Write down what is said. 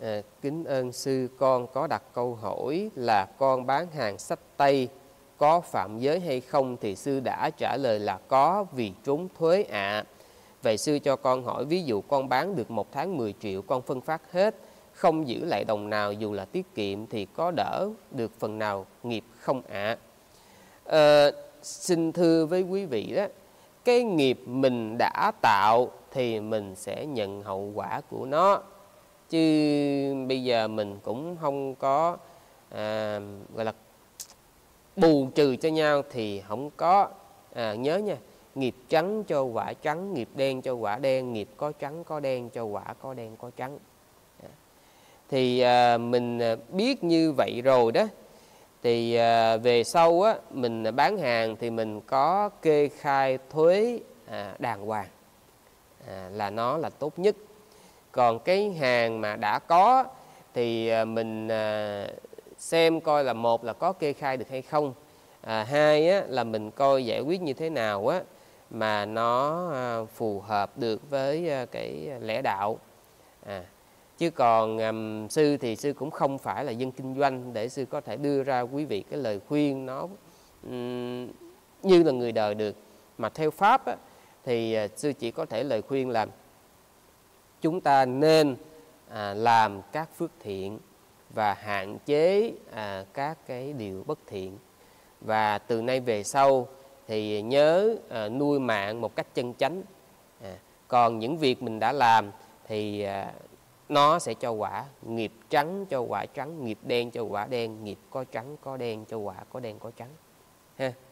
Kính ơn sư, con có đặt câu hỏi là con bán hàng sách Tây có phạm giới hay không, thì sư đã trả lời là có vì trốn thuế ạ. Vậy sư cho con hỏi, ví dụ con bán được 1 tháng 10 triệu, con phân phát hết, không giữ lại đồng nào dù là tiết kiệm, thì có đỡ được phần nào nghiệp không ạ? Xin thưa với quý vị đó, cái nghiệp mình đã tạo thì mình sẽ nhận hậu quả của nó. Chứ bây giờ mình cũng không có gọi là bù trừ cho nhau thì không có. Nhớ nha, nghiệp trắng cho quả trắng, nghiệp đen cho quả đen, nghiệp có trắng có đen cho quả có đen có trắng. Thì mình biết như vậy rồi đó, thì về sau á, mình bán hàng thì mình có kê khai thuế đàng hoàng, là nó là tốt nhất. Còn cái hàng mà đã có thì mình xem coi là một là có kê khai được hay không, hai á, là mình coi giải quyết như thế nào á mà nó phù hợp được với cái lẽ đạo. Chứ còn sư thì sư cũng không phải là dân kinh doanh để sư có thể đưa ra quý vị cái lời khuyên nó như là người đời được. Mà theo Pháp á, thì sư chỉ có thể lời khuyên là chúng ta nên làm các phước thiện và hạn chế các cái điều bất thiện. Và từ nay về sau thì nhớ nuôi mạng một cách chân chánh. Còn những việc mình đã làm thì nó sẽ cho quả nghiệp trắng cho quả trắng, nghiệp đen cho quả đen, nghiệp có trắng có đen cho quả có đen có trắng ha.